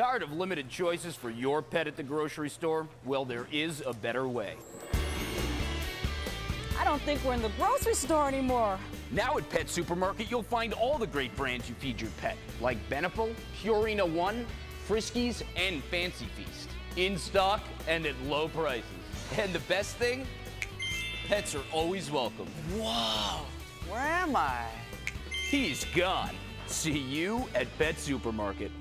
Tired of limited choices for your pet at the grocery store? Well, there is a better way. I don't think we're in the grocery store anymore. Now at Pet Supermarket, you'll find all the great brands you feed your pet, like Beneful, Purina One, Friskies, and Fancy Feast. In stock and at low prices. And the best thing? Pets are always welcome. Whoa, where am I? He's gone. See you at Pet Supermarket.